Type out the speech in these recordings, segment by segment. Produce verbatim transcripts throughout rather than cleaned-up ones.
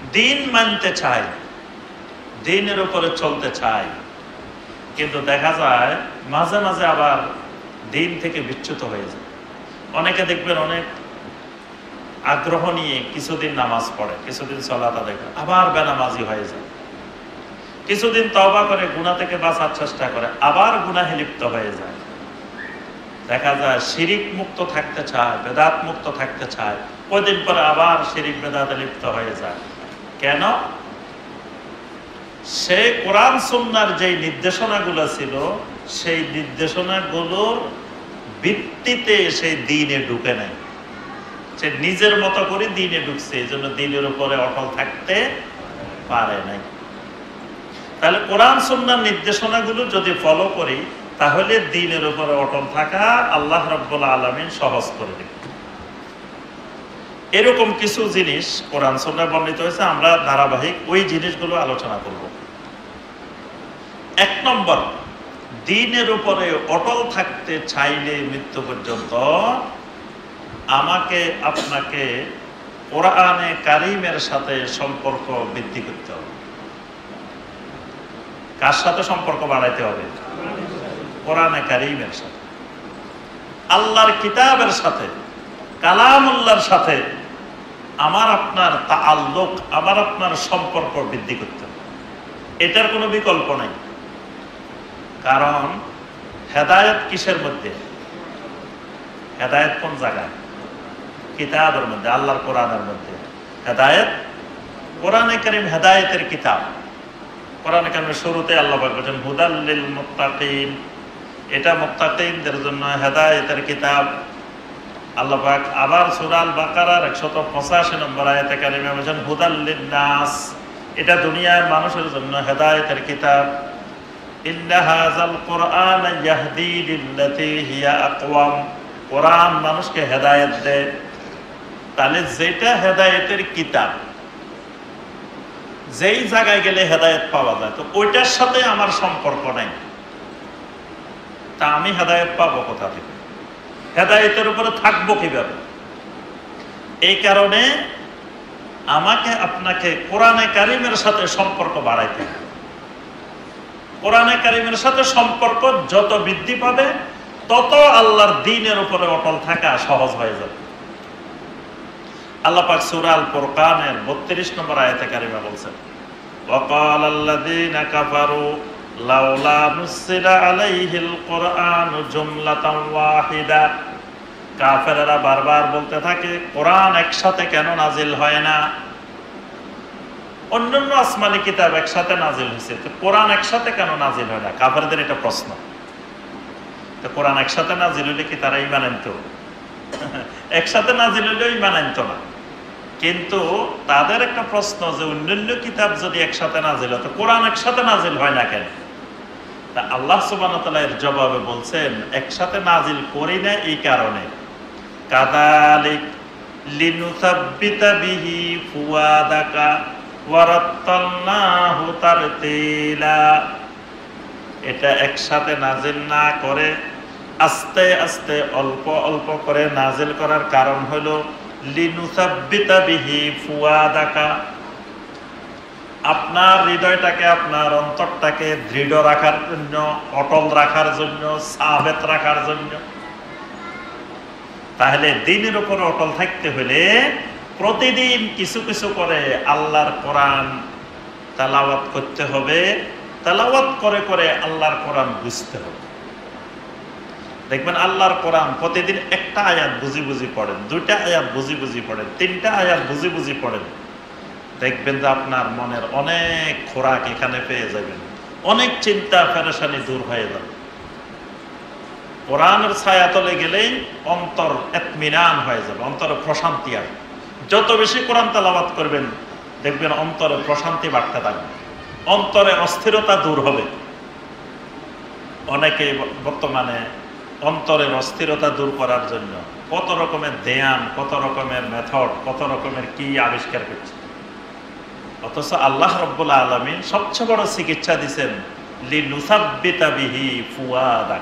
দিন মানতে চায়, দিনের উপরে চলতে চায়, কিন্তু দেখা যায় মাঝে মাঝে আবার দিন থেকে বিচ্যুত হয়ে যায়। অনেকে দেখবেন অনেক আগ্রহ নিয়ে কিছুদিন নামাজ পড়ে, কিছুদিন সালাত আদায় করে, আবার বেনামাজি হয়ে যায়। কিছুদিন তওবা করে গুনাহ থেকে বাঁচার চেষ্টা করে, আবার গুনাহে লিপ্ত হয়ে যায়। দেখা যায় শিরিক মুক্ত থাকতে চায়, বেদাত মুক্ত থাকতে চায়, কয়দিন পরে আবার শিরিক বেদাতে লিপ্ত হয়ে যায়। কেন? সে কোরআন সুন্নাহর যেই নির্দেশনাগুলো ছিল, সেই নির্দেশনাগুলোর ভিত্তিতে সেই দ্বীনে ঢুকে নাই। সে নিজের মতো করে দ্বীনে ঢুকছে, এই জন্য দ্বীনের উপরে অটল থাকতে পারে নাই। তাহলে কোরআন সুন্নাহর নির্দেশনাগুলো যদি ফলো করি, তাহলে দ্বীনের উপরে অটল থাকা আল্লাহ রাব্বুল আলামিন সহজ করে দেবে। এরকম কিছু জিনিস কোরআন সুন্নাহয় বর্ণিত হয়েছে, আমরা ধারাবাহিক ওই জিনিসগুলো আলোচনা করব। এক নম্বর, দ্বীনের উপরে অটল থাকতে চাইলে মৃত্যু পর্যন্ত আমাকে আপনাকে কোরআনে কারীমের সাথে সম্পর্ক বৃদ্ধি করতে হবে। কার সাথে সম্পর্ক বাড়াইতে হবে? কোরআনে কারীমের সাথে, আল্লাহর কিতাবের সাথে, কালামুল্লাহর সাথে আমার আপনার তাআল্লুক, আমার আপনার সম্পর্ক বৃদ্ধি করতে হবে। এটার কোনো বিকল্প নাই। কারণ হেদায়েত কিসের মধ্যে? হেদায়েত কোন জায়গায়? কিতাবের মধ্যে, আল্লাহর কোরআনের মধ্যে হেদায়েত। কোরআনে কারীম হেদায়েতের কিতাব। কোরআনে কারীমের শুরুতে আল্লাহ পাক বলেন হুদাল লিল মুত্তাকিন, এটা মুত্তাকিনদের জন্য হেদায়েতের কিতাব। আল্লাহ পাক আবার সূরা আল বাকারার একশত পঁচাশি নম্বর আয়াতে কারিমে বলেন হুদাল লিন নাস, এটা দুনিয়ার মানুষের জন্য হেদায়েতের কিতাব। ইন্না হাযাল কুরআন ইয়াহদি লিল্লাতী হিয়া আকওয়াম, কোরআন মানুষকে হেদায়েত দেয়। তাহলে যেটা হেদায়েতের কিতাব, যেই জায়গায় গেলে হেদায়েত পাওয়া যায়, তো ওইটার সাথে আমার সম্পর্ক নাই, তা আমি হেদায়েত পাবো কোথা থেকে? হেদায়েতের উপরে থাকবো কিভাবে? এই কারণে আমাকে আপনাকে কোরআনে কারীমের সাথে সম্পর্ক বাড়াইতে হবে। কোরআনে কারীমের সাথে সম্পর্ক যত বৃদ্ধি পাবে, তত আল্লাহর দ্বীনের উপরে অটল থাকা সহজ হয়ে যাবে। আল্লাহ পাক সূরা আল ফুরকানের বত্রিশ নম্বর আয়াতে কারিমা বলছেন ওয়াকালাল্লাযীনা কাফারু লাউলা নুসিলা আলাইহিল কুরআনু জুমলাতান ওয়াহিদা। কাফেররা বারবার বলতে থাকে কোরআন একসাথে কেন নাজিল হয় না? অন্যান্য আসমানি কিতাব একসাথে নাজিল হয়েছে, তো কোরআন একসাথে কেন নাজিল হয় না? কাফেরদের এটা প্রশ্ন। তো কোরআন একসাথে নাজিল হইলে কি তারা ঈমান আনতো? একসাথে নাজিল হইলেও ঈমান আনতো না। কিন্তু তাদের একটা প্রশ্ন যে অন্যান্য কিতাব যদি একসাথে নাজিল হয়, তো কোরআন একসাথে নাজিল হয় না কেন? তা আল্লাহ সুবহানাহু ওয়া তাআলা এর জবাবে বলছেন একসাথে নাজিল করি না এই কারণে, কাযালিক লিনুসাব্বিতা বিহি ফুয়াদাকা ওয়া রাত্তালনাহু তারতিলা। এটা একসাথে নাজিল না করে আস্তে আস্তে অল্প অল্প করে নাজিল করার কারণ হলো লিনুসাব্বিতা বিহি ফুয়াদাকা, আপনার হৃদয়টাকে, আপনার অন্তরটাকে দৃঢ় রাখার জন্য, অটল রাখার জন্য, সাবেত রাখার জন্য। তাহলে দ্বীনের উপর অটল থাকতে হলে প্রতিদিন কিছু কিছু করে আল্লাহর কোরআন তেলাওয়াত করতে হবে। তেলাওয়াত করে করে আল্লাহর কোরআন বুঝতে হবে। দেখবেন আল্লাহর কোরআন প্রতিদিন একটা আয়াত বুঝি বুঝি পড়েন, দুইটা আয়াত বুঝি বুঝি পড়েন, তিনটা আয়াত বুঝি বুঝি পড়েন, দেখবেন যে আপনার মনের অনেক খোরাক এখানে পেয়ে যাবেন, অনেক চিন্তা পেরেশানি দূর হয়ে যাবে। কোরআনের ছায়া তলে গেলেই অন্তর ইতমিনান হয়ে যাবে, অন্তরে প্রশান্তি আসবে। যত বেশি কোরআন তেলাওয়াত করবেন দেখবেন অন্তরে প্রশান্তি বাড়তে থাকবে, অন্তরে অস্থিরতা দূর হবে। অনেকে বর্তমানে অন্তরের অস্থিরতা দূর করার জন্য কত রকমের ধ্যান, কত রকমের মেথড, কত রকমের কি আবিষ্কার করছে, অথচ আল্লাহ রাব্বুল আলামিন সবচেয়ে বড় চিকিৎসা দিয়েছেন লিনুসাব্বিতা বিহি ফুয়াদাক,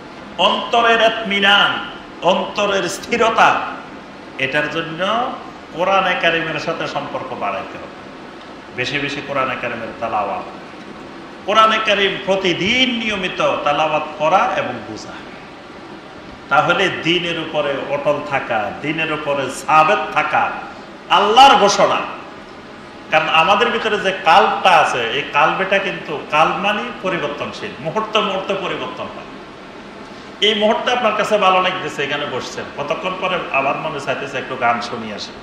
অন্তরের ইতমিনান, অন্তরের স্থিরতা, এটার জন্য কোরআনে কারিমের সাথে সম্পর্ক বাড়াইতে হবে, বেশি বেশি কোরআনে কারিমের তেলাওয়াত, কোরআনে কারিম প্রতিদিন নিয়মিত তেলাওয়াত করা এবং বোঝা। তাহলে দ্বীনের উপরে অটল থাকা, দ্বীনের উপরে সাবেত থাকা আল্লাহর ঘোষণা। কারণ আমাদের ভিতরে যে কালটা আছে, এই কালবেটা কিন্তু কাল মানে পরিবর্তনশীল, মুহূর্ত মুহূর্ত পরিবর্তন হয়। এই মুহূর্তে আপনার কাছে ভালো লাগতেছে, এখানে বসছেন, কতক্ষণ পরে আবার মনে চাইতেছে একটু গান শুনিয়ে আসে।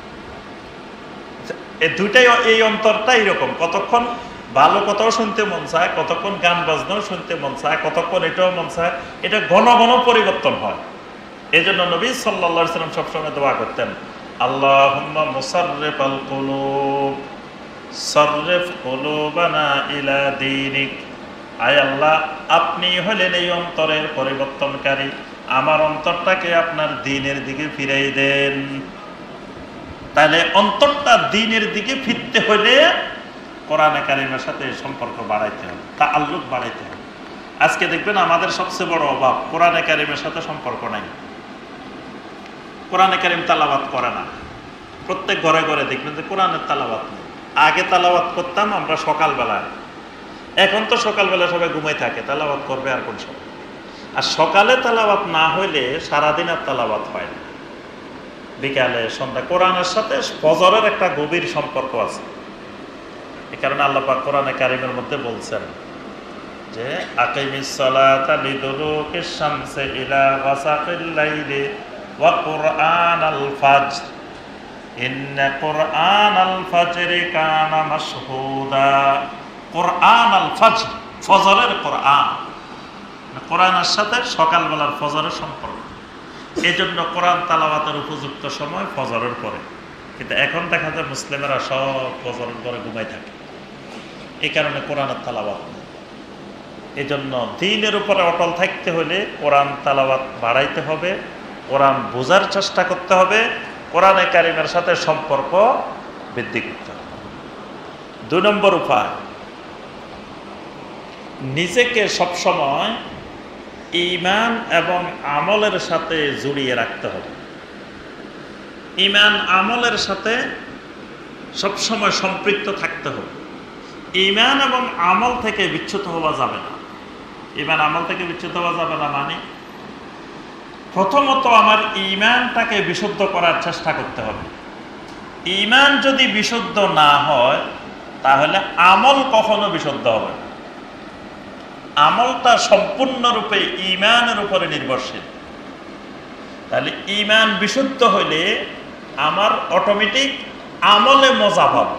এই দুইটাই, এই অন্তরটা এইরকম, কতক্ষণ ভালো কথাও শুনতে মন চায়, কতক্ষণ গান বাজনাও শুনতে মন চায়, কতক্ষণ এটাও মন চায়। এটা ঘন ঘন পরিবর্তন হয়। এই জন্য নবী সাল্লাল্লাহু আলাইহি ওয়াসাল্লাম সবসময় দোয়া করতেন, আল্লাহুম্মা মুসাররিফাল কুলুব সাররিফ কুলুবানা ইলা দীনিক। আয় আল্লাহ, আপনি হলেন এই অন্তরের পরিবর্তনকারী, আমার অন্তরটাকে আপনার দ্বীনের দিকে ফিরাই দেন। তাহলে অন্তরটা দ্বীনের দিকে ফিরতে হলে কোরআনে কারিমের সাথে সম্পর্ক বাড়াইতে হবে, তাআল্লুক বাড়াইতে হবে। আজকে দেখবেন আমাদের সবচেয়ে বড় অভাব, কোরআনে কারিমের সাথে সম্পর্ক নাই। কোরআনে কারিম তেলাওয়াত করে না। প্রত্যেক ঘরে ঘরে দেখবেন যে কোরআনের তেলাওয়াত নেই। আগে তেলাওয়াত করতাম আমরা সকালবেলায়, এখন তো সকালবেলা সবাই ঘুমাই থাকে, তেলাওয়াত করবে আর কোন সময়? আর সকালে তেলাওয়াত না হইলে সারাদিন আর তেলাওয়াত হয় না। বিকালে সন্ধ্যা কোরআনের সাথে ফজরের একটা গভীর সম্পর্ক আছে। এই কারণে আল্লাহ পাক কোরআনে কারিমের মধ্যে বলছেন যে আকিমিস সালাতা লিদুলুকিশ শামসি ইলা গাসাকিল লাইলি ওয়া কুরআনাল ফাজর ইন্না কুরআনাল ফাজরি কানা মাশহুদা। কুরআনাল ফাজর, ফজরের কোরআন, কোরআনের সাথে সকালবেলার ফজরের সম্পর্ক। এই জন্য কোরআন তেলাওয়াতের উপযুক্ত সময় ফজরের পরে। কিন্তু এখন দেখা যায় মুসলিমেরা সব ফজরের পরে ঘুমাই থাকে, এই কারণে কোরআনের তেলাওয়াত নেই। এই জন্য দ্বীনের উপরে অটল থাকতে হলে কোরআন তেলাওয়াত বাড়াইতে হবে, কোরআন বোঝার চেষ্টা করতে হবে, কোরআনে কারিমের সাথে সম্পর্ক বৃদ্ধি করতে হবে। দুই নম্বর উপায়, নিজেকে সবসময় ঈমান এবং আমলের সাথে জড়িয়ে রাখতে হবে। ঈমান আমলের সাথে সবসময় সম্পৃক্ত থাকতে হবে। ঈমান এবং আমল থেকে বিচ্যুত হওয়া যাবে না। ঈমান আমল থেকে বিচ্যুত হওয়া যাবে না মানে প্রথমত আমার ঈমানটাকে বিশুদ্ধ করার চেষ্টা করতে হবে। ঈমান যদি বিশুদ্ধ না হয় তাহলে আমল কখনো বিশুদ্ধ হবে না। আমলটা সম্পূর্ণরূপে ঈমানের উপরে নির্ভরশীল। তাহলে ঈমান বিশুদ্ধ হইলে আমার অটোমেটিক আমলে মজা পাবো।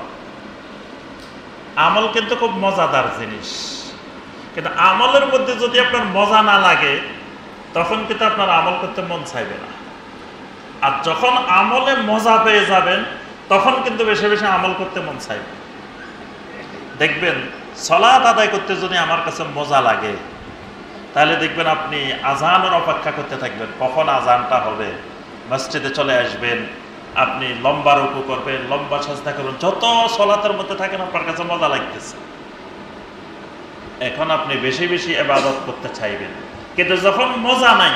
আমল কিন্তু খুব মজাদার জিনিস, কিন্তু আমলের মধ্যে যদি আপনার মজা না লাগে তখন কিন্তু আপনার আমল করতে মন চাইবে না। আর যখন আমলে মজা পেয়ে যাবেন তখন কিন্তু বেশি বেশি আমল করতে মন চাইবে। দেখবেন সালাত আদায় করতে যদি আমার কাছে মজা লাগে তাহলে দেখবেন আপনি আজানের অপেক্ষা করতে থাকবেন, কখন আজানটা হবে। মসজিদে চলে আসবেন, আপনি লম্বা রুকু করবেন, লম্বা সাজদা করবেন, যত সালাতের মধ্যে থাকেন আপনার কাছে মজা লাগতেছে। এখন আপনি বেশি বেশি ইবাদত করতে চাইবেন। কিন্তু যখন মজা নাই,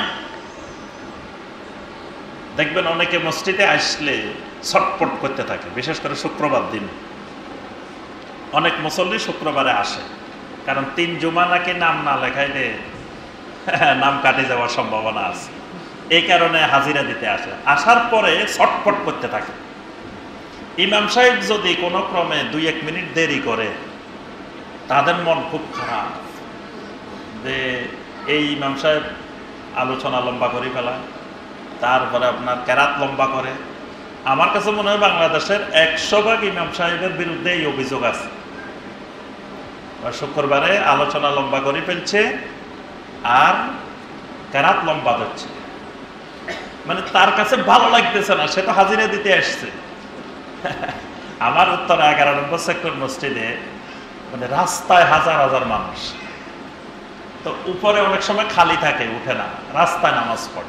দেখবেন অনেকে মসজিদে আসলে ছটপট করতে থাকে, বিশেষ করে শুক্রবার দিন। অনেক মুসল্লি শুক্রবারে আসে, কারণ তিন জুমা নাকি নাম না লেখাইলে নাম কাটে যাওয়ার সম্ভাবনা আছে। এই কারণে হাজিরা দিতে আসে। আসার পরে ছটপট করতে থাকে। ইমাম সাহেব যদি কোনো ক্রমে দুই এক মিনিট দেরি করে তাদের মন খুব খারাপ যে এই ইমাম সাহেব আলোচনা লম্বা করে ফেলায়, তারপরে আপনার কেরাত লম্বা করে। আমার কাছে মনে হয় বাংলাদেশের একশো ভাগ ইমাম সাহেবের বিরুদ্ধে এই অভিযোগ আছে। শুক্রবারে আলোচনা লম্বা করে ফেলছে আর কেরাত লম্বা দিচ্ছে, মানে তার কাছে ভালো লাগতেছে না, সে তো হাজিরা দিতে আসছে। আমার উত্তর এগারো নম্বর সেক্টর মসজিদে মানে রাস্তায় হাজার হাজার মানুষ, তো উপরে অনেক সময় খালি থাকে, উঠে না, রাস্তায় নামাজ পড়ে।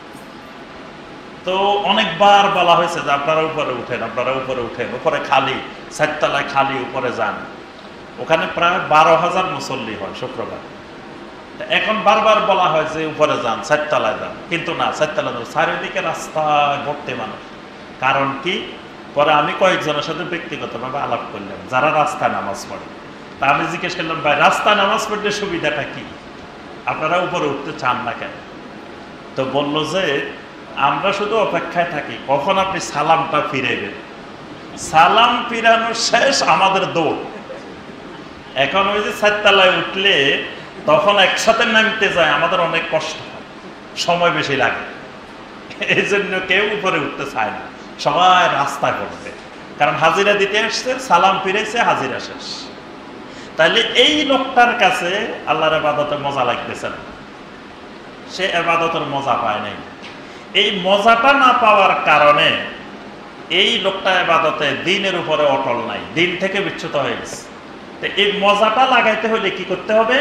তো অনেকবার বলা হয়েছে যে আপনারা উপরে উঠেন, আপনারা উপরে উঠেন, উপরে খালি, চারতলায় খালি, উপরে যান। ওখানে প্রায় বারো হাজার মুসল্লি হয় শুক্রবার। এখন বারবার বলা হয় যে উপরে যান, চারতলায় যান, কিন্তু না, চারতলায় যান, চারিদিকে রাস্তায় ভর্তি মানুষ। কারণ কি? পরে আমি কয়েকজনের সাথে ব্যক্তিগতভাবে আলাপ করলাম যারা রাস্তায় নামাজ পড়ে। তা আমি জিজ্ঞেস করলাম, ভাই রাস্তায় নামাজ পড়লে সুবিধাটা কি, আপনারা উপরে উঠতে চান না কেন? তো বলল যে আমরা শুধু অপেক্ষায় থাকি কখন আপনি সালামটা ফিরাইবেন। সালাম ফিরানোর শেষ আমাদের দৌড়। এখন ওই যে চারতলায় উঠলে তখন একসাথে নামতে যায়, আমাদের অনেক কষ্ট হয়, সময় বেশি লাগে, এই জন্য কেউ উপরে উঠতে চায় না, সবাই রাস্তা করবে। কারণ হাজিরা দিতে আসছে, সালাম ফিরেছে, হাজিরা শেষ। তাহলে এই লোকটার কাছে আল্লাহর ইবাদতে মজা লাগতেছে না, সে ইবাদতের মজা পায় নাই। এই মজাটা না পাওয়ার কারণে এই লোকটা ইবাদতে দিনের উপরে অটল নাই, দিন থেকে বিচ্যুত হয়ে গেছে। তো এই মজাটা লাগাইতে হলে কি করতে হবে?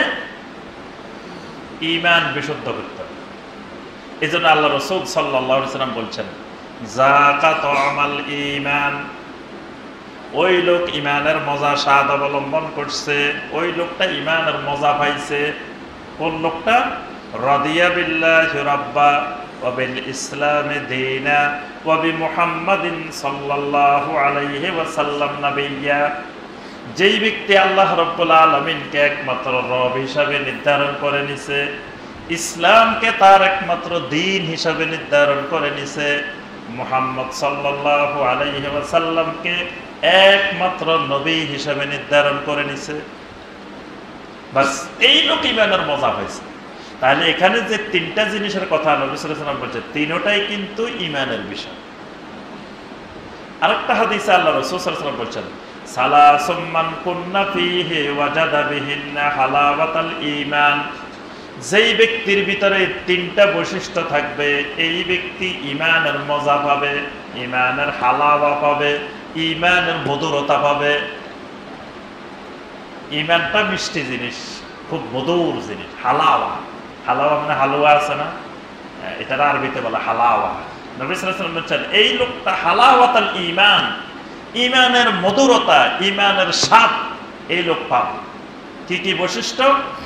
ঈমান বিশুদ্ধ করতে হবে। এই জন্য আল্লাহ রাসূল সাল্লাল্লাহু আলাইহি ওয়াসাল্লাম বলছেন, যাকা তা'মাল ঈমান, ওই লোক ঈমানের মজা স্বাদ অবলম্বন করছে, ওই লোকটা ঈমানের মজা পাইছে। কোন লোকটা? রাদিয়া বিল্লাহি রাব্বা ওয়া বিল ইসলামি দীনা ওয়া বিমুহাম্মাদিন সাল্লাল্লাহু আলাইহি ওয়াসাল্লাম নাবিয়্যা। যেই ব্যক্তি আল্লাহ রাব্বুল আলামিনকে একমাত্র রব হিসাবে নির্ধারণ করে নিছে, ইসলামকে তার একমাত্র দ্বীন হিসাবে নির্ধারণ করে নিছে, মুহাম্মদ সাল্লাল্লাহু আলাইহি ওয়াসাল্লামকে একমাত্র নবী হিসাবে নির্ধারণ করে নিছে, বাস এই লোক ঈমানের মজা পাইছে। তাহলে এখানে যে তিনটা জিনিসের কথা নবী সাল্লাল্লাহু আলাইহি ওয়াসাল্লাম বলছে, তিনটাই কিন্তু ঈমানের বিষয়। আরেকটা হাদিসে আল্লাহ রাসূল সাল্লাল্লাহু আলাইহি ওয়াসাল্লাম বলছেন, সালাসুম মান কুন্না ফীহি ওয়াজাদা বিহিন্না হালাওয়াতাল ঈমান। যেই ব্যক্তির ভিতরে তিনটা বৈশিষ্ট্য থাকবে, এই ব্যক্তি ঈমানের মজা পাবে, ঈমানের হালাওয়া পাবে, ঈমানের মধুরতা পাবে। ঈমানটা মিষ্টি জিনিস, খুব মধুর জিনিস। হালাওয়া, হালাওয়া মানে হালুয়া আছে না, এটার আরবিতে বলে হালাওয়া। নবী সাল্লাল্লাহু আলাইহি ওয়াসাল্লাম বলছেন এই লোকটা হালাওয়াতাল ঈমান, ঈমানের মধুরতা, ঈমানের স্বাদ এই লোক পাবে। কি কি বৈশিষ্ট্য?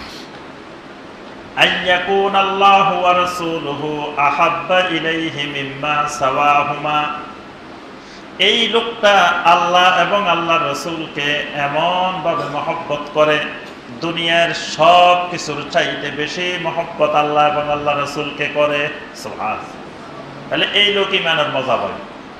আইয়াকুন আল্লাহু ওয়া রাসূলুহু আহাব্বা ইলাইহি মিম্মা সাওয়াহুমা। এই লোকটা আল্লাহ এবং আল্লাহ রাসূলকে এমন ভাবে মহব্বত করে, দুনিয়ার সব কিছুর চাইতে বেশি মহব্বত আল্লাহ এবং আল্লাহ রাসূলকে করে। সুবহানাল্লাহ। তাহলে এই লোক ঈমানের মজা পাবে।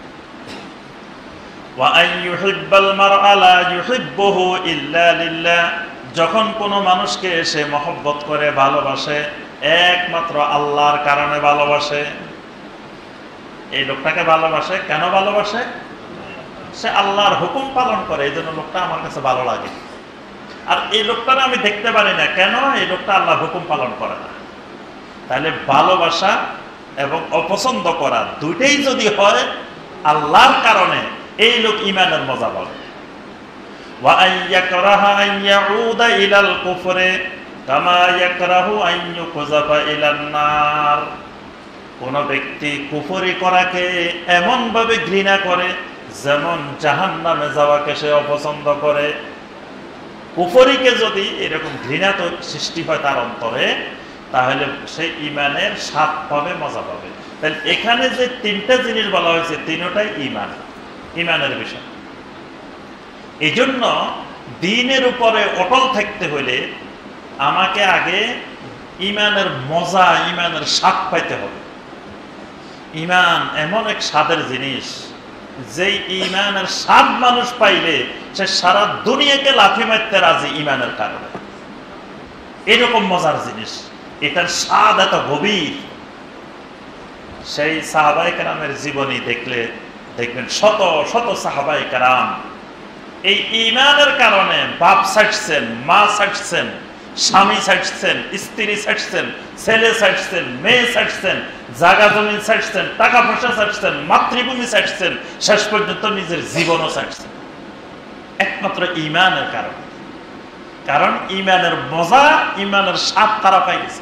ওয়া আইয়ুহিব্বাল মারআ লা ইউহিব্বুহু ইল্লা লিল্লাহ। যখন কোনো মানুষকে সে মহব্বত করে, ভালোবাসে, একমাত্র আল্লাহর কারণে ভালোবাসে। এই লোকটাকে ভালোবাসে কেন? ভালোবাসে সে আল্লাহর হুকুম পালন করে, এই জন্য লোকটা আমার কাছে ভালো লাগে। আর এই লোকটাকে আমি দেখতে পারি না কেন? এই লোকটা আল্লাহর হুকুম পালন করে না। তাহলে ভালোবাসা এবং অপছন্দ করা দুইটাই যদি হয় আল্লাহর কারণে, এই লোক ঈমানের মজা পাবে। ওয়া আইয়াকরাহা আন ইয়াউদা ইলাল কুফরি কামা ইয়াকরাহু আন ইউকযাফা ইলান নার। কোন ব্যক্তি কুফরি করাকে এমন ভাবে ঘৃণা করে যেমন জাহান্নামে যাওয়াকে সে অপছন্দ করে। কুফরিকে যদি এরকম ঘৃণা তো সৃষ্টি হয় তার অন্তরে, তাহলে সে ঈমানের স্বাদ পাবে, মজা পাবে। তাহলে এখানে যে তিনটা জিনিস বলা হয়েছে, তিনটাই ঈমান, ঈমানের বিষয়। এই জন্য দ্বীনের উপরে অটল থাকতে হলে আমাকে আগে ঈমানের মজা, ঈমানের স্বাদ পাইতে হবে। ঈমান এমন এক স্বাদের জিনিস, যেই ঈমানের স্বাদ মানুষ পাইলে সে সারা দুনিয়াকে লাথি মারতে রাজি ঈমানের কারণে। এরকম মজার জিনিস, এটার স্বাদ এত গভীর। সেই সাহাবায়ে কেরামের জীবনী দেখলে দেখবেন শত শত সাহাবায়ে কেরাম এই ঈমানের কারণে বাপ ছাড়ছেন, মা ছাড়ছেন, স্বামী ছাড়ছেন, স্ত্রী ছাড়ছেন, ছেলে ছাড়ছেন, মেয়ে ছাড়ছেন, জায়গা জমি ছাড়ছেন, টাকা পয়সা ছাড়ছেন, মাতৃভূমি ছাড়ছেন, শেষ পর্যন্ত নিজের জীবনও ছাড়ছেন, একমাত্র ঈমানের কারণে। কারণ ঈমানের মজা, ঈমানের স্বাদ তারা পাই গেছে।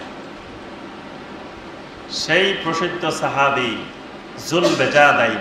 সেই প্রসিদ্ধ সাহাবী যুলবেজাদাইন,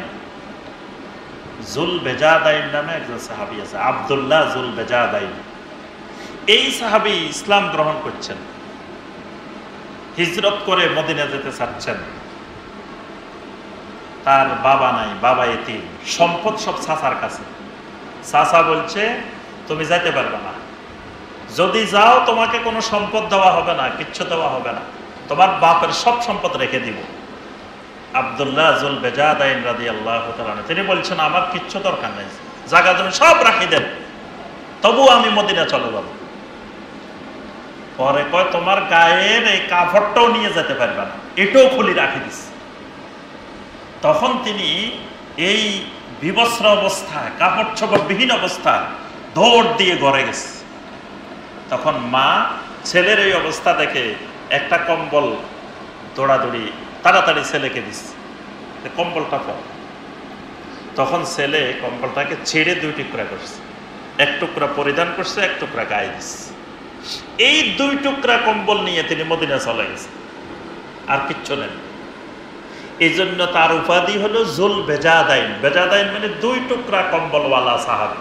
যুলবেজাদাইন নামে একজন সাহাবী আছে, আব্দুল্লাহ যুলবেজাদাইন। এই সাহাবী ইসলাম গ্রহণ করছেন, হিজরত করে মদিনা যেতে চাচ্ছেন। তার বাবা নাই, বাবা এতিম, সম্পদ সব চাচার কাছে। চাচা বলছে তুমি যাইতে পারবে না, যদি যাও তোমাকে কোনো সম্পদ দেওয়া হবে না, কিচ্ছু দেওয়া হবে না, তোমার বাপের সব সম্পদ রেখে দিব। আব্দুল্লাহ জুল বেজাদাইন রাদিয়াল্লাহু তাআলা তিনি বলছেন আমার কিচ্ছু দরকার নেই, জায়গা জমি সব রাখি দেন, তবু আমি মদিনা চলে যাব। পরে কয় তোমার গায়ের এই কাপড়টাও নিয়ে যেতে পারবে না, এটাও খুলি রাখি দিস। তখন তিনি এই বিবস্ত্র অবস্থায়, কাপড় চোপড় বিহীন অবস্থায় দৌড় দিয়ে ঘরে গেছে। তখন মা ছেলের এই অবস্থা দেখে একটা কম্বল দৌড়াদৌড়ি তাড়াতাড়ি ছেলেকে দিচ্ছে, কম্বলটা পর। তখন ছেলে কম্বলটাকে ছেড়ে দুই টুকরা করছে, এক টুকরা পরিধান করছে, এক টুকরা গায়ে দিচ্ছে। এই দুই টুকরা কম্বল নিয়ে তিনি মদিনা চলে গেছে, আর কিচ্ছু নেন। এই জন্য তার উপাধি হলো জুল বেজাদাইন। বেজাদাইন মানে দুই টুকরা কম্বলওয়ালা সাহাবী।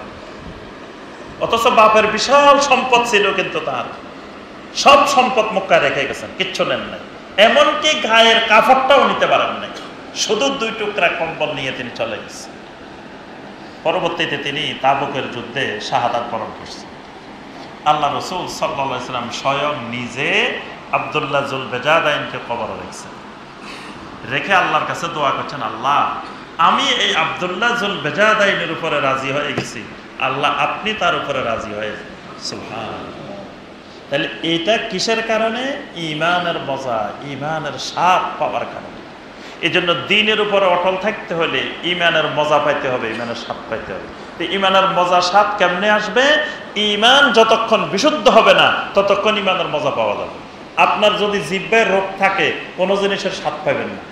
অথচ বাপের বিশাল সম্পদ ছিল, কিন্তু তার সব সম্পদ মক্কায় রেখে গেছেন, কিচ্ছু নেন নাই, এমনকি গায়ের কাপড়টাও নিতে পারেন নাই, শুধু দুই টুকরা কম্বল নিয়ে তিনি চলে গেছেন। পরবর্তীতে তিনি তাবুকের যুদ্ধে শাহাদাত বরণ করছেন। আল্লাহ রাসূল সাল্লাল্লাহু আলাইহি ওয়াসাল্লাম স্বয়ং নিজে আব্দুল্লাহ জুল বেজাদাইনকে কবরে রেখেছেন, রেখে আল্লাহর কাছে দোয়া করছেন, আল্লাহ আমি এই আব্দুল্লাহ জুল বেজাদাইনের উপরে রাজি হয়ে গেছি, আল্লাহ আপনি তার উপরে রাজি হয়ে যান। সুবহানাল্লাহ। তাহলে এটা কিসের কারণে? ঈমানের মজা, ঈমানের স্বাদ পাওয়ার কারণে। এই জন্য দ্বীনের উপরে অটল থাকতে হলে ঈমানের মজা পাইতে হবে, ঈমানের স্বাদ পাইতে হবে। তো ঈমানের মজা স্বাদ কেমনে আসবে? ঈমান যতক্ষণ বিশুদ্ধ হবে না ততক্ষণ ঈমানের মজা পাওয়া যাবে। আপনার যদি জিহ্বার রোগ থাকে কোনো জিনিসের স্বাদ পাবেন না,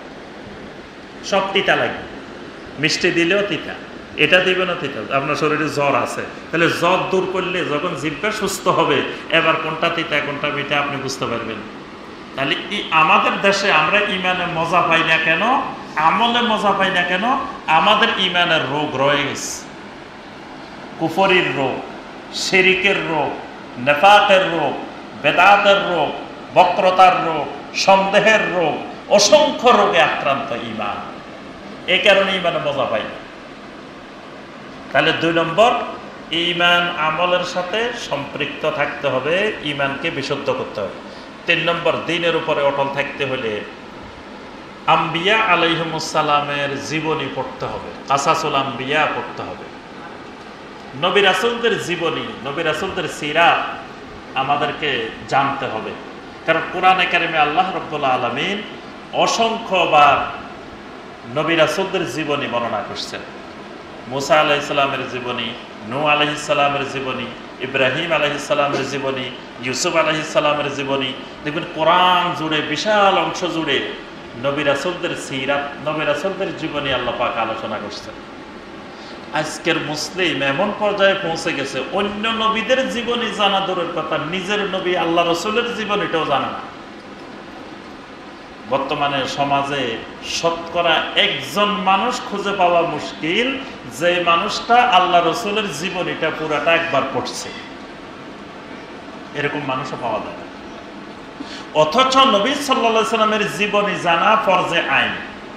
সব তিতা লাগবে, মিষ্টি দিলেও তিতা, এটা দিবে না তিতা। আপনার শরীরে জ্বর আছে, তাহলে জ্বর দূর করলে যখন জিহ্বা সুস্থ হবে এবার কোনটা তিতা কোনটা মিঠা আপনি বুঝতে পারবেন। তাহলে আমাদের দেশে আমরা ইমানে মজা পাই না কেন, আমলে মজা পাই না কেন? আমাদের ইমানের রোগ রয়ে গেছে। কুফরির রোগ, শিরিকের রোগ, নেফাকের রোগ, বেদাতের রোগ, বক্রতার রোগ, সন্দেহের রোগ, অসংখ্য রোগে আক্রান্ত ইমান। এই কারণে ইমানে মজা পাই না। তাহলে দুই নম্বর, ইমান আমলের সাথে সম্পৃক্ত থাকতে হবে, ইমানকে বিশুদ্ধ করতে হবে। তিন নম্বর, দ্বীনের উপরে অটল থাকতে হলে আম্বিয়া আলাইহিমুস সালামের জীবনী পড়তে হবে, কাসাসুল আম্বিয়া পড়তে হবে। নবী রাসূলদের জীবনী, নবী রাসূলদের সিরাত আমাদেরকে জানতে হবে। কারণ কোরআনে কারিমে আল্লাহ রাব্বুল আলামিন অসংখ্যবার নবী রাসূলদের জীবনী বর্ণনা করছেন। মুসা আলাইহিস সালামের জীবনী, নূহ আলাইহিস সালামের জীবনী, ইব্রাহিম আলাইহিস সালামের জীবনী, ইউসুফ আলাইহিস সালামের জীবনী। দেখবেন কোরআন জুড়ে, বিশাল অংশ জুড়ে নবী রাসূলদের সিরাত, নবী রাসূলদের জীবনী আল্লাহ পাক আলোচনা করছেন। আজকের মুসলিম এমন পর্যায়ে পৌঁছে গেছে, অন্য নবীদের জীবনী জানা দূরের কথা, নিজের নবী আল্লাহ রাসূলের জীবনীটাও জানা না। বর্তমানে সমাজে শতকরা একজন মানুষ খুঁজে পাওয়া মুশকিল যে মানুষটা আল্লাহ রাসূলের জীবনীটা পুরাটা একবার পড়ছে, এরকম মানুষও পাওয়া যায়। অথচ নবী সাল্লাল্লাহু আলাইহি সাল্লামের জীবনী জানা ফরজে আইন।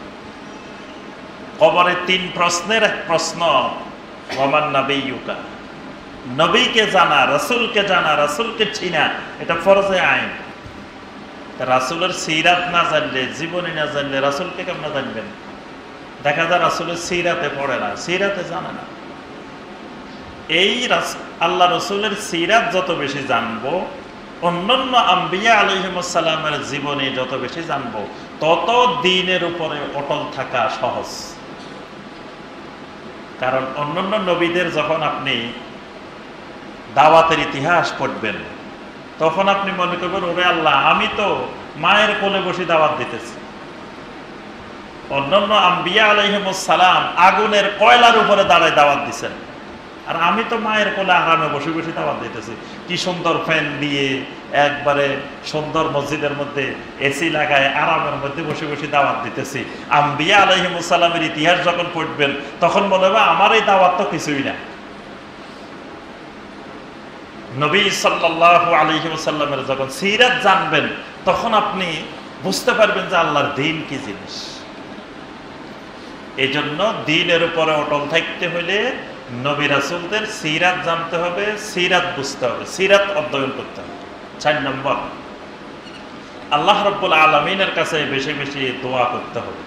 কবরে তিন প্রশ্নের এক প্রশ্ন, ওয়ামান নাবিয়্যুকা, নবীকে জানা, রাসূলকে জানা, রাসূলকে চিনা, এটা ফরজে আইন। রাসূলের সিরাত না জানলে, জীবনী না জানলে রাসূলকে কেমন জানবেন? দেখা যায় রাসূলের সিরাতে পড়ে না, সিরাতে জানে না। এই আল্লাহ রাসূলের সিরাত যত বেশি জানবো, অন্যান্য আম্বিয়া আলাইহিমুস সালামের জীবনী যত বেশি জানবো, তত দ্বীনের উপরে অটল থাকা সহজ। কারণ অন্যান্য নবীদের যখন আপনি দাওয়াতের ইতিহাস পড়বেন তখন আপনি মনে করবেন, ওরে আল্লাহ, আমি তো মায়ের কোলে বসে দাওয়াত দিতেছি। অন্যান্য আম্বিয়া আলাইহিমুস সালাম আগুনের কয়লার উপরে দাঁড়ায় দাওয়াত দিচ্ছেন, আর আমি তো মায়ের কোলে আরামে বসে বসে দাওয়াত দিতেছি। কি সুন্দর ফ্যান দিয়ে একবারে সুন্দর মসজিদের মধ্যে এসি লাগায় আরামের মধ্যে বসে বসে দাওয়াত দিতেছি। আম্বিয়া আলাইহিমুস সালামের ইতিহাস যখন পড়বেন তখন মনে হবে আমার এই দাওয়াত তো কিছুই না। নবী সাল্লাল্লাহু আলাইহি ওয়াসাল্লামের যখন সিরাত জানবেন তখন আপনি বুঝতে পারবেন যে আল্লাহর দ্বীন কি জিনিস। এই জন্য দ্বীনের উপরে অটল থাকতে হলে নবী রাসূলদের সিরাত জানতে হবে, সিরাত বুঝতে হবে, সিরাত অধ্যয়ন করতে হবে। চার নম্বর, আল্লাহ রাব্বুল আলামিনের কাছে বেশি বেশি দোয়া করতে হবে।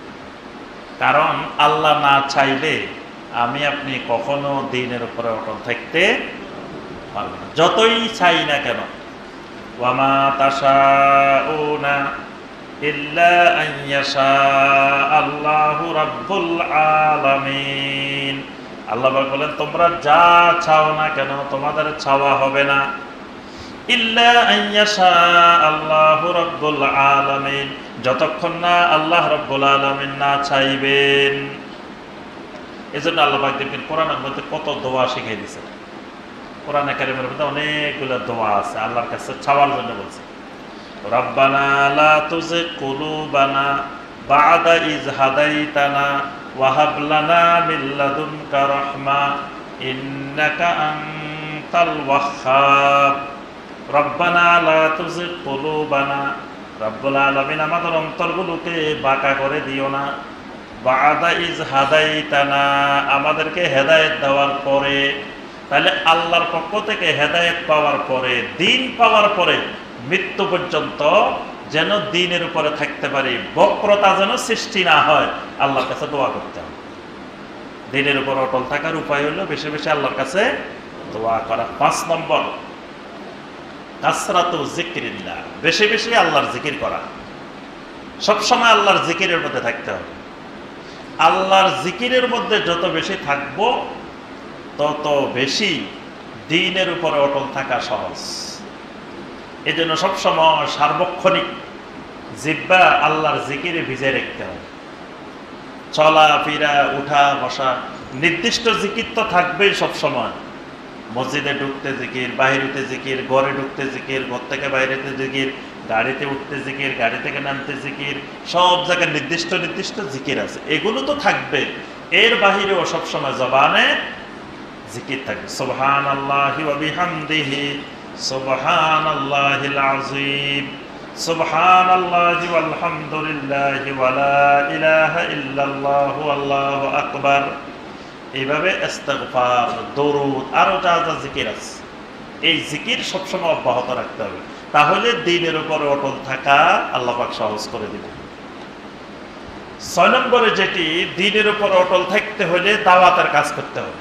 কারণ আল্লাহ না চাইলে আমি আপনি কখনো দ্বীনের উপরে অটল থাকতে পারবো না, যতই চাই না কেন। ওয়ামা তাশাউনা ইল্লা আন ইয়াশা আল্লাহু রাব্বুল আলামিন। আল্লাহ বলেন, তোমরা যা চাও না কেন তোমাদের চাওয়া হবে না, ইল্লা আন ইয়াশা আল্লাহু রাব্বুল আলামিন, যতক্ষণ না আল্লাহ রাব্বুল আলামিন না চাইবেন। এজন্য আল্লাহ পাক দেখবেন কোরআনের মধ্যে কত দোয়া শিখিয়ে দিয়েছেন। কোরআনে কারিমের মধ্যে অনেকগুলো দোয়া আছে আল্লাহর কাছে চাওয়ার জন্য বলছে। রব্বানা লা তুযিগ কুলুবানা বা'দা ইয হাদাইতানা ওয়া হাব লানা মিন লাদুনকা রাহমা ইন্নাকা আনতাল ওয়াহ্হাব। রব্বানা লা তুযিগ কুলুবানা, রব্বুল আলামিন আমাদের অন্তরগুলোকে বাঁকা করে দিও না, বা'দা ইয হাদাইতানা, আমাদেরকে হেদায়েত দেওয়ার পরে। তাহলে আল্লাহর পক্ষ থেকে হেদায়েত পাওয়ার পরে, দ্বীন পাওয়ার পরে মৃত্যু পর্যন্ত যেন দ্বীনের উপরে থাকতে পারি, বক্রতা যেন সৃষ্টি না হয়, আল্লাহর কাছে দোয়া করতে হবে। দ্বীনের উপর অটল থাকার উপায় হলো বেশি বেশি আল্লাহর কাছে দোয়া করা। পাঁচ নম্বর, কাসরাতু যিকরিল্লাহ, বেশি বেশি আল্লাহর জিকির করা। সবসময় আল্লাহর জিকিরের মধ্যে থাকতে হবে। আল্লাহর জিকিরের মধ্যে যত বেশি থাকবো তত বেশি দ্বীনের উপরে অটল থাকা সহজ। এই জন্য সবসময় সার্বক্ষণিক জিহ্বা আল্লাহর জিকিরে ভিজে রাখতে হবে। চলা ফিরা, উঠা বসা, নির্দিষ্ট জিকির তো থাকবেই সবসময়। মসজিদে ঢুকতে জিকির, বাহিরেতে জিকির, ঘরে ঢুকতে জিকির, ঘর থেকে বাইরেতে জিকির, গাড়িতে উঠতে জিকির, গাড়ি থেকে নামতে জিকির, সব জায়গায় নির্দিষ্ট নির্দিষ্ট জিকির আছে, এগুলো তো থাকবে। এর বাহিরেও সবসময় জবানে জিকির থাকবে। সুবহানাল্লাহি ওয়া বিহামদিহি সুবহানাল্লাহিল আযীম, সুবহানাল্লাহি ওয়াল হামদুলিল্লাহি ওয়া লা ইলাহা ইল্লাল্লাহু আল্লাহু আকবার। এইভাবে ইস্তিগফার, দরুদ, আরো যা যা জিকির আছে, এই জিকির সবসময় অব্যাহত রাখতে হবে। তাহলে দ্বীনের উপরে অটল থাকা আল্লাহ পাক সহজ করে দিবেন। ছয় নম্বরে যেটি, দ্বীনের উপর অটল থাকতে হলে দাওয়াতের কাজ করতে হবে।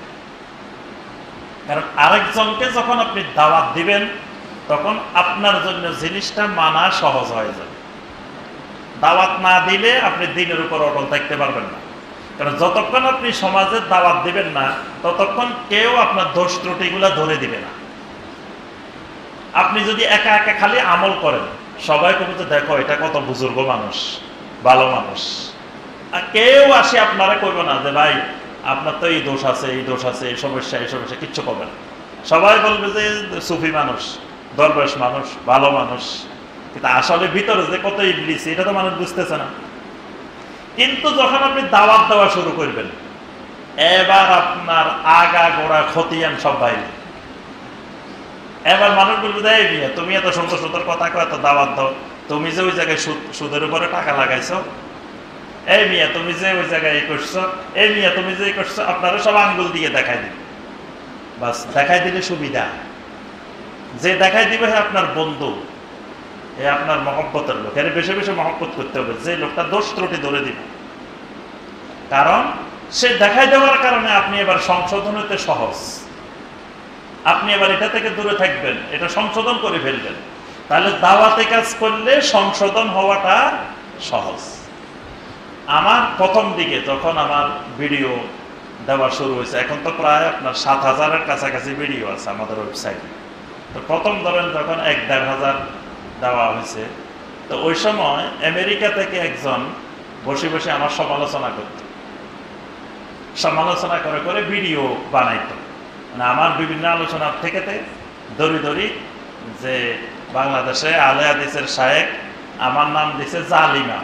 কারণ আরেকজনকে যখন আপনি দাওয়াত দিবেন তখন আপনার জন্য জিনিসটা মানা সহজ হয়ে যাবে। দাওয়াত না দিলে আপনি দ্বীনের উপর অটল থাকতে পারবেন না। কারণ যতক্ষণ আপনি সমাজের দাওয়াত দিবেন না ততক্ষণ কেউ আপনার দোষ ত্রুটিগুলা ধরে দিবে না। আপনি যদি একা একা খালি আমল করেন, সবাই কবে যে দেখো এটা কত বুজুর্গ মানুষ, ভালো মানুষ, আর কেউ আসে আপনারা কইব না যে ভাই আপনার তো এই দোষ আছে, এই দোষ আছে, এই সমস্যা, এই সমস্যা, কিচ্ছু করবে না। সবাই বলবে যে সুফি মানুষ, দরবেশ মানুষ, ভালো মানুষ, কিন্তু আসলে ভিতরে যে কত ইবলিস এটা তো মানুষ বুঝতেছে না। কিন্তু যখন আপনি দাওয়াত দেওয়া শুরু করবেন, এবার আপনার আগা গোড়া খতিয়ান সব বাইরে। এবার মানুষ বলবে যে এই মিয়া তুমি এত সুন্দর সুন্দর কথা কয়, এত দাওয়াত দাও, তুমি যে ওই জায়গায় সুদ সুদের উপরে টাকা লাগাইছো, এই মিয়া তুমি যে ওই জায়গায় এই করছো, এই মিয়া তুমি যে করছো, আপনারা সব আঙ্গুল দিয়ে দেখাই দিবে। বাস দেখাই দিলে সুবিধা, যে দেখাই দিবে হ্যাঁ আপনার বন্ধু, এ আপনার মহব্বতের লোক, এর বেশি বেশি মহব্বত করতে হবে। যে লোকটা দোষ ত্রুটি ধরে দিবে, কারণ সে দেখাই দেওয়ার কারণে আপনি এবার সংশোধন হতে সহজ। আপনি এবার এটা থেকে দূরে থাকবেন, এটা সংশোধন করে ফেলবেন। তাহলে দাওয়াতে কাজ করলে সংশোধন হওয়াটা সহজ। আমার প্রথম দিকে যখন আমার ভিডিও দেওয়া শুরু হয়েছে, এখন তো প্রায় আপনার সাত হাজারের কাছাকাছি ভিডিও আছে আমাদের ওয়েবসাইটে। তো প্রথম ধরেন যখন এক দেড় হাজার দেওয়া হয়েছে, তো ওই সময় আমেরিকা থেকে একজন বসে বসে আমার সমালোচনা করত, সমালোচনা করে করে ভিডিও বানাইতো। মানে আমার বিভিন্ন আলোচনার থেকে দড়ি দড়ি যে বাংলাদেশে আলে হাদিসের শায়েখ, আমার নাম দিছে জালিমা,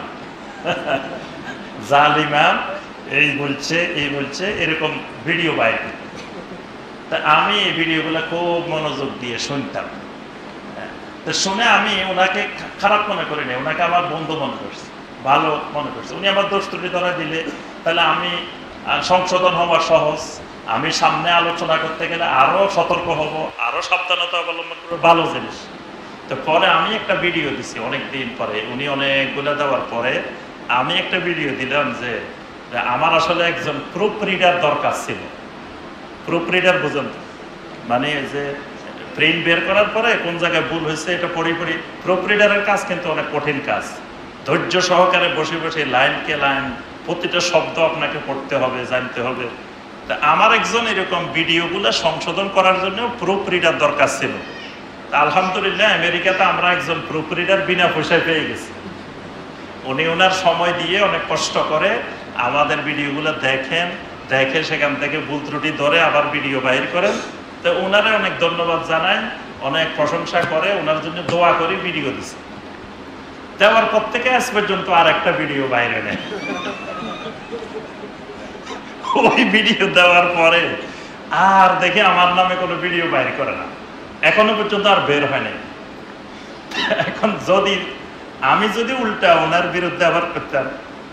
জালিমা এই বলছে এই বলছে এরকম ভিডিও বাইর। তা আমি এই ভিডিওগুলো খুব মনোযোগ দিয়ে শুনতাম। তো শুনে আমি ওনাকে খারাপ মনে করিনি, ওনাকে আমার বন্ধু মনে করছি, ভালো মনে করছি। উনি আমার দোষ ত্রুটি ধরা দিলে তাহলে আমি সংশোধন হওয়ার সহজ, আমি সামনে আলোচনা করতে গেলে আরো সতর্ক হব, আরো সাবধানতা অবলম্বন করবো, ভালো জিনিস। তো পরে আমি একটা ভিডিও দিছি অনেক দিন পরে, উনি অনেকগুলো দেওয়ার পরে আমি একটা ভিডিও দিলাম যে আমার আসলে একজন প্রুফ রিডার দরকার ছিল। প্রুফ রিডার বুঝেন, মানে যে প্রিন্ট বের করার পরে কোন জায়গায় ভুল হয়েছে এটা পড়ি পড়ি। প্রুফ রিডারের কাজ কিন্তু অনেক কঠিন কাজ, ধৈর্য সহকারে বসে বসে লাইনকে লাইন প্রতিটা শব্দ আপনাকে পড়তে হবে, জানতে হবে। তা আমার একজন এরকম ভিডিওগুলো সংশোধন করার জন্য প্রুফ রিডার দরকার ছিল। তা আলহামদুলিল্লাহ আমেরিকাতে আমরা একজন প্রুফ রিডার বিনা পয়সায় পেয়ে গেছি। উনি ওনার সময় দিয়ে অনেক কষ্ট করে আমাদের ভিডিওগুলো দেখেন, দেখে সেখান থেকে ভুল ত্রুটি ধরে আবার ভিডিও বাইর করেন। তো ওনারে অনেক ধন্যবাদ জানাই, অনেক প্রশংসা করে, ওনার জন্য দোয়া করি, ভিডিও দিছে। দেওয়ার পর থেকে আজ পর্যন্ত আর একটা ভিডিও বাইরে নেই। ওই ভিডিও দেওয়ার পরে আর দেখে আমার নামে কোনো ভিডিও বাইর করে না, এখনো পর্যন্ত আর বের হয় নাই। এখন যদি আমি যদি উল্টা ওনার বিরুদ্ধে আবার করতাম,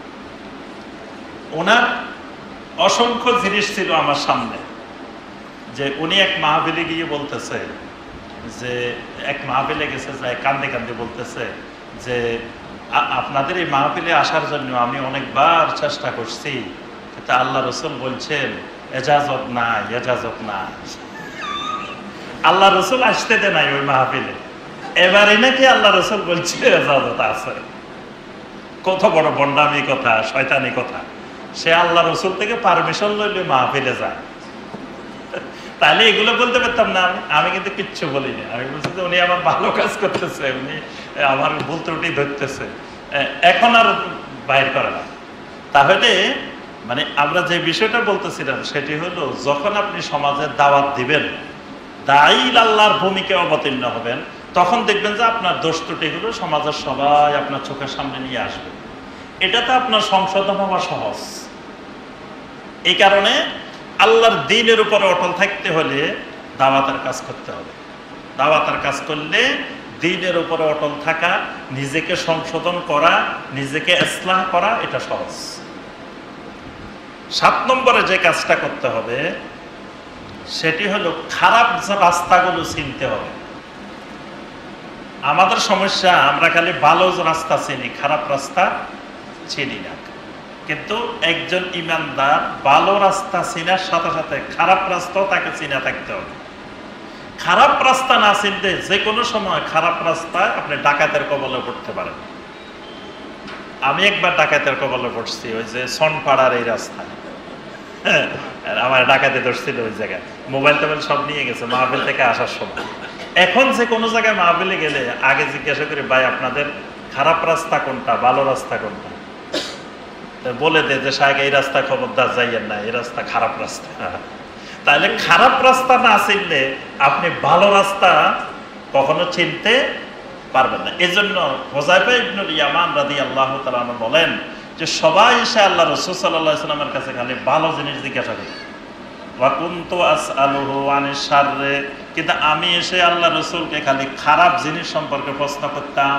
ওনার অসংখ্য জিনিস ছিল আমার সামনে, যে উনি এক মাহফিলে গিয়ে বলতেছে যে এক মাহফিলে গেছে যায় কান্দে কান্দে বলতেছে যে আপনাদের এই মাহফিলে আসার জন্য আমি অনেকবার চেষ্টা করছি, তা আল্লাহ রসুল বলছেন এজাজত নাই, এজাজত নাই, আল্লাহ রসুল আসতে দে নাই ওই মাহফিলে, এবারে নাকি আল্লাহ রসুল বলছে এজাজত আছে। কত বড় বন্ডামি কথা, শয়তানি কথা। সে আল্লাহ রসুল থেকে পারমিশন লইলে মাহফিলে যায়। তাহলে এগুলো বলতে পারতাম না আমি আমি কিন্তু কিচ্ছু বলিনি। আমি বলছি যে উনি আমার ভালো কাজ করতেছে, উনি আমার ভুল ত্রুটি ধরতেছে, এখন আর বাইর করে না। তাহলে মানে আমরা যে বিষয়টা বলতেছিলাম সেটি হলো, যখন আপনি সমাজে দাওয়াত দিবেন, দাঈল আল্লাহর ভূমিকা অবতীর্ণ হবেন, তখন দেখবেন যে আপনার দোষ ত্রুটিগুলো সমাজের সবাই আপনার চোখের সামনে নিয়ে আসবে। এটাতে আপনার সংশোধন হওয়া সহজ। এই কারণে আল্লাহর দ্বীনের উপরে অটল থাকতে হলে দাওয়াতের কাজ করতে হবে। দাওয়াতের কাজ করলে দ্বীনের উপরে অটল থাকা, নিজেকে সংশোধন করা, নিজেকে ইসলাহ করা, এটা সহজ। সাত নম্বরে যে কাজটা করতে হবে সেটি হলো খারাপ রাস্তাগুলো চিনতে হবে। আমাদের সমস্যা, আমরা খালি ভালো রাস্তা চিনি, খারাপ রাস্তা চিনি না। কিন্তু একজন ইমানদার ভালো রাস্তা চিনার সাথে সাথে খারাপ রাস্তাও তাকে চিনা থাকতে হবে। খারাপ রাস্তা না চিনতে যে কোনো সময় খারাপ রাস্তায় আপনি ডাকাতের কবলে পড়তে পারেন। আমি একবার ডাকাতের কবলে পড়ছি, ওই যে সনপাড়ার এই রাস্তায়। হ্যাঁ, আমার ডাকাতে ধরছিল ওই জায়গায়, মোবাইল টোবাইল সব নিয়ে গেছে মাহফিল থেকে আসার সময়। এখন যে কোনো জায়গায় মাহফিলে গেলে আগে জিজ্ঞাসা করি, ভাই আপনাদের খারাপ রাস্তা কোনটা, ভালো রাস্তা কোনটা? বলে দে যে সাহেব এই রাস্তা খবরদার যাইয়েন না, এই রাস্তা খারাপ রাস্তা। তাহলে খারাপ রাস্তা না চিনলে আপনি ভালো রাস্তা কখনো চিনতে পারবেন না। এই জন্য হুযায়ফা ইবনুল ইয়ামান রাদিয়াল্লাহু তাআলা আনহু বলেন যে সবাই এসে আল্লাহ রাসূল সাল্লাল্লাহু আলাইহি ওয়াসাল্লামের কাছে খালি ভালো জিনিস জিজ্ঞাসা করে, ওয়া কুনতু আসআলুহু আনিশ শাররি, কিন্তু আমি এসে আল্লাহ রাসূলকে খালি খারাপ জিনিস সম্পর্কে প্রশ্ন করতাম।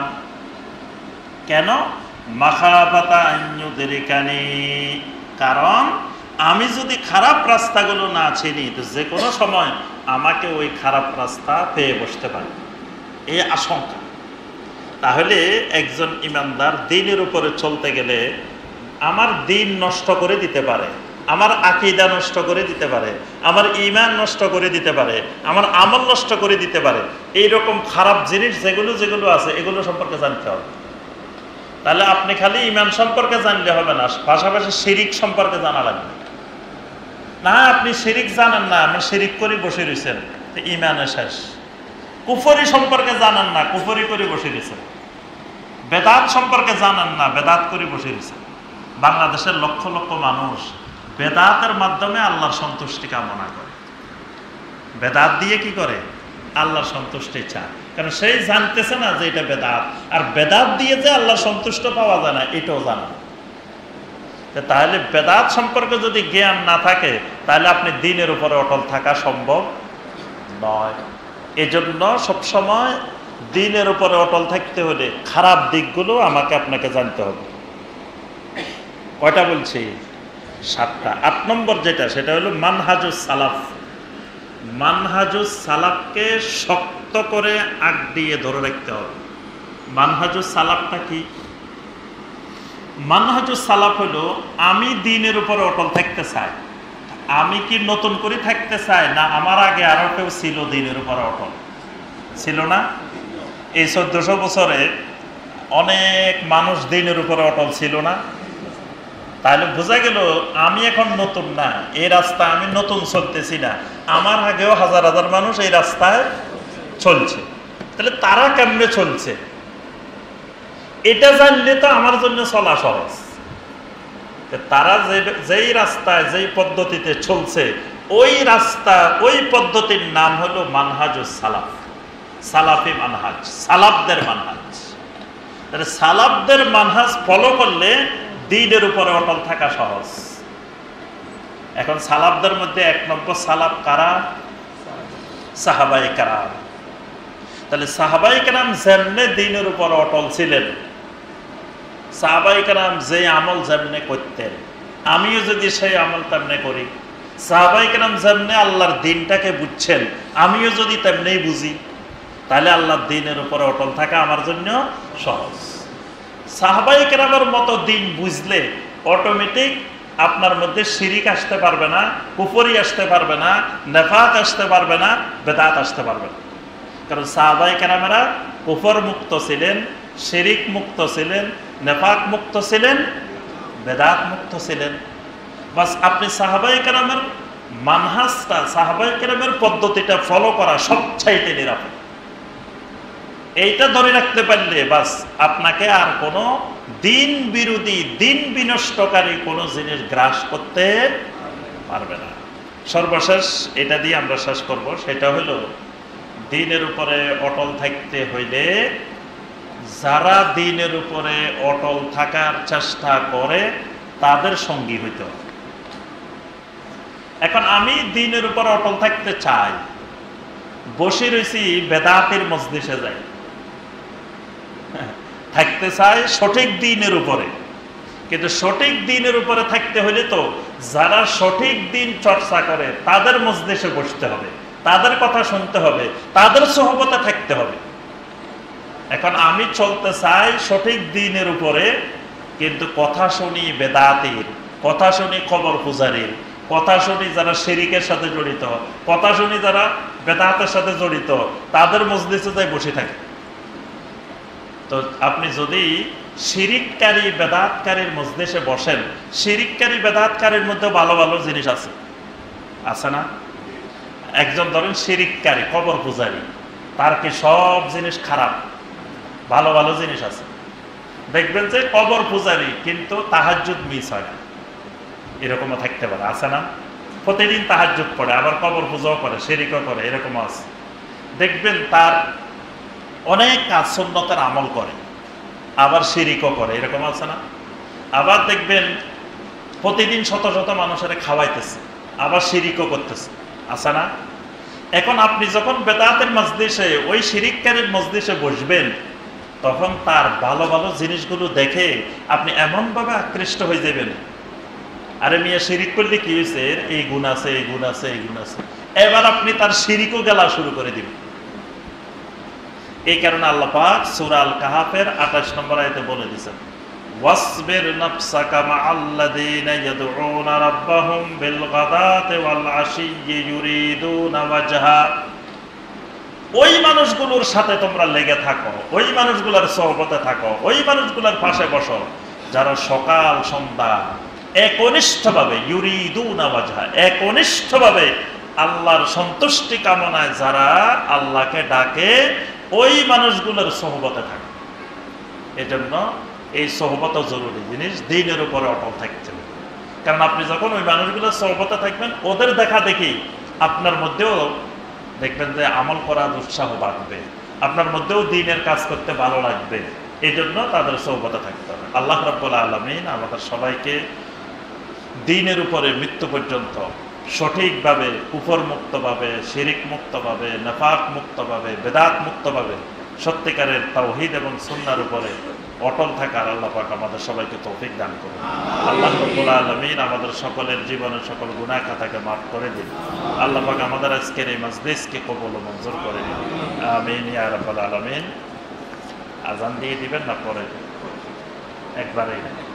কেন? মাখাফাতা আন ইউদরিকানি, কারণ আমি যদি খারাপ রাস্তাগুলো না চিনি তো যে কোনো সময় আমাকে ওই খারাপ রাস্তা পেয়ে বসতে পারে, এই আশঙ্কা। তাহলে একজন ইমানদার দ্বীনের উপরে চলতে গেলে আমার দ্বীন নষ্ট করে দিতে পারে, আমার আকীদা নষ্ট করে দিতে পারে, আমার ঈমান নষ্ট করে দিতে পারে, আমার আমল নষ্ট করে দিতে পারে, এইরকম খারাপ জিনিস যেগুলো যেগুলো আছে এগুলো সম্পর্কে জানতে হবে। তাহলে আপনি খালি ঈমান সম্পর্কে জানলে হবে না, পাশাপাশি শিরিক সম্পর্কে জানা লাগবে। না আপনি শিরিক জানেন না, আপনি শিরিক করে বসে রয়েছেন, তো ঈমানে শেষ। কুফরি সম্পর্কে জানেন না, কুফরি করে বসে রয়েছেন। বেদাত সম্পর্কে জানেন না, বেদাত করে বসে রয়েছেন। বাংলাদেশের লক্ষ লক্ষ মানুষ বেদাতের মাধ্যমে আল্লাহর সন্তুষ্টি কামনা করে। বেদাত দিয়ে কি করে? আল্লাহর সন্তুষ্টি চায়, কারণ সেই জানতেছে না যে এটা বেদাত। আর বেদাত দিয়ে যে আল্লাহর সন্তুষ্ট পাওয়া যায় না, এটাও জানা। তাহলে বেদাত সম্পর্কে যদি জ্ঞান না থাকে তাহলে আপনি দ্বীনের উপরে অটল থাকা সম্ভব নয়। এজন্য সবসময় দ্বীনের উপরে অটল থাকতে হলে খারাপ দিকগুলো আমাকে আপনাকে জানতে হবে। কয়টা বলছি? সাতটা। আট নম্বর যেটা, সেটা হলো মানহাজুস সালাফ। মানহাজুস সালাফকে শক্ত করে আগ দিয়ে ধরে রাখতে হবে। মানহাজুস সালাফটা কি? মানহাজুস সালাফ হলো আমি দ্বীনের উপরে অটল থাকতে চাই। আমি কি নতুন করে থাকতে চাই, না আমার আগে আরো কেউ ছিল দ্বীনের উপরে অটল? ছিল না? এই চোদ্দশো বছরে অনেক মানুষ দ্বীনের উপরে অটল ছিল না? তাহলে বোঝা গেল আমি এখন নতুন না, এই রাস্তা আমি নতুন চলতেছি না, আমার আগেও হাজার হাজার মানুষ এই রাস্তায় চলছে। তাহলে তারা কেমনে চলছে এটা জানলে তো আমার জন্য চলা সহজ। তারা যে যেই রাস্তায় যেই পদ্ধতিতে চলছে, ওই রাস্তা ওই পদ্ধতির নাম হলো মানহাজুস সালাফ, সালাফি মানহাজ, সালাফদের মানহাজ। তাহলে সালাফদের মানহাজ ফলো করলে দ্বীনের উপরে অটল থাকা সহজ। এখন সালাফদের মধ্যে এক নম্বর সালাফ কারা? সাহাবায়ে কেরাম। তাহলে সাহাবায়ে কেরাম যেমনে দ্বীনের উপর অটল ছিলেন, সাহাবায়ে কেরাম যে আমল যেমনে করতেন, আমিও যদি সেই আমল তেমনে করি, সাহাবায়ে কেরাম যেমনে আল্লাহর দ্বীনটাকে বুঝছেন, আমিও যদি তেমনি বুঝি, তাহলে আল্লাহর দ্বীনের উপরে অটল থাকা আমার জন্য সহজ। সাহাবায়ে কেরামের মতো দ্বীন বুঝলে অটোমেটিক আপনার মধ্যে শিরিক আসতে পারবে না, কুফরি আসতে পারবে না, নেফাক আসতে পারবে না, বেদাত আসতে পারবে না। কারণ সাহাবায়ে কেরামেরা কুফর মুক্ত ছিলেন, শিরিক মুক্ত ছিলেন, নেফাক মুক্ত ছিলেন, বেদাত মুক্ত ছিলেন। বাস আপনি সাহাবায়ে কেরামের মানহাজটা, সাহাবায়ে কেরামের পদ্ধতিটা ফলো করা সবচাইতে নিরাপদ। এইটা ধরে রাখতে পারলে বাস আপনাকে আর কোনো দিন বিরোধী, দিন বিনষ্টকারী কোনো জিনিস গ্রাস করতে পারবে না। সর্বশেষ এটা দিয়ে আমরা শেষ করব, সেটা হলো দ্বীনের উপরে অটল থাকতে হইলে যারা দ্বীনের উপরে অটল থাকার চেষ্টা করে তাদের সঙ্গী হইতে হবে। এখন আমি দ্বীনের উপরে অটল থাকতে চাই, বসে রয়েছি বেদাতের মজলিসে যাই, থাকতে চাই সঠিক দ্বীনের উপরে, কিন্তু সঠিক দ্বীনের উপরে থাকতে হলে তো যারা সঠিক দ্বীন চর্চা করে তাদের মজলিসে বসতে হবে, তাদের কথা শুনতে হবে, তাদের সোহবতে থাকতে হবে। এখন আমি চলতে চাই সঠিক দ্বীনের উপরে, কিন্তু কথা শুনি বেদাতের, কথা শুনি কবর পূজারীর, কথা শুনি যারা শিরিকের সাথে জড়িত, কথা শুনি যারা বেদাতের সাথে জড়িত, তাদের মজলিসে যাই বসে থাকে। তো আপনি যদি শিরিককারী বেদাতকারীর মজলিসে বসেন, শিরিককারী বেদাতকারীর মধ্যে ভালো ভালো জিনিস আছে, আছে না? একজন ধরেন শিরিককারী কবর পূজারী, তার কি সব জিনিস খারাপ? ভালো ভালো জিনিস আছে। দেখবেন যে কবর পূজারী কিন্তু তাহাজ্জুদ মিস হয় না, এরকমও থাকতে পারে, আছে না? প্রতিদিন তাহাজ্জুদ পড়ে, আবার কবর পূজাও করে, শিরিকও করে, এরকমও আছে। দেখবেন তার অনেক কাজ সুন্নতের আমল করে, আবার শিরিকও করে, এরকম আছে না? আবার দেখবেন প্রতিদিন শত শত মানুষের খাওয়াইতেছে, আবার শিরিকও করতেছে, আছে না? এখন আপনি যখন বেদাতের মজলিসে, ওই শিরিককারীর মজলিসে বসবেন, তখন তার ভালো ভালো জিনিসগুলো দেখে আপনি এমনভাবে আকৃষ্ট হয়ে যাবেন, আরে মিয়া শিরিক করলে কি হয়েছে, এই গুণ আছে, এই গুণ আছে, এই গুণ আছে, এবার আপনি তার শিরিকও গেলা শুরু করে দিবেন। এই কারণে আল্লাহ পাক সূরা আল কাহাফের আঠাশ নম্বর আয়াতে বলে দিয়েছেন, ওয়াসবির নাফসাকা মাআল্লাযীনা ইয়াদউনা রাব্বাহুম বিল গাদাতি ওয়াল আশিয়্যি ইউরিদুনা ওয়াজহা। ওই মানুষগুলোর সাথে তোমরা লেগে থাকো, ওই মানুষগুলোর সোহবতে থাকো, ওই মানুষগুলোর পাশে বসো যারা সকাল সন্ধ্যা একনিষ্ঠভাবে ইউরিদুনা ওয়াজহা, একনিষ্ঠভাবে আল্লাহর সন্তুষ্টি কামনায় যারা আল্লাহকে ডাকে, ওই মানুষগুলোর সোহবতে থাকে। এজন্য এই সোহবত জরুরি জিনিস, দ্বীনের উপরে অটল থাকতে হবে। কারণ আপনি যখন ওই মানুষগুলোর সোহবতে থাকবেন, ওদের দেখা দেখি আপনার মধ্যেও দেখবেন যে আমল করার উৎসাহ বাড়বে, আপনার মধ্যেও দ্বীনের কাজ করতে ভালো লাগবে। এই জন্য তাদের সোহবতে থাকতে হবে। আল্লাহ রাব্বুল আলামিন আমাদের সবাইকে দ্বীনের উপরে মৃত্যু পর্যন্ত সঠিকভাবে, কুফর মুক্তভাবে, শিরিক মুক্তভাবে, নেফাক মুক্তভাবে, বেদাত মুক্তভাবে সত্যিকারের তাওহীদ এবং সুন্নাহর উপরে অটল থাকার আল্লাহ পাক আমাদের সবাইকে তৌফিক দান করুন। আল্লাহ রাব্বুল আলামিন আমাদের সকলের জীবনের সকল গুনাহ খাতাকে মাফ করে দিন। আল্লাহ পাক আমাদের আজকের এই মাজলিসকে কবুল ও মঞ্জুর করে দিন। আমিন ইয়া রাব্বাল আলামিন। আজান দিয়ে দিবেন না পরে একবারে?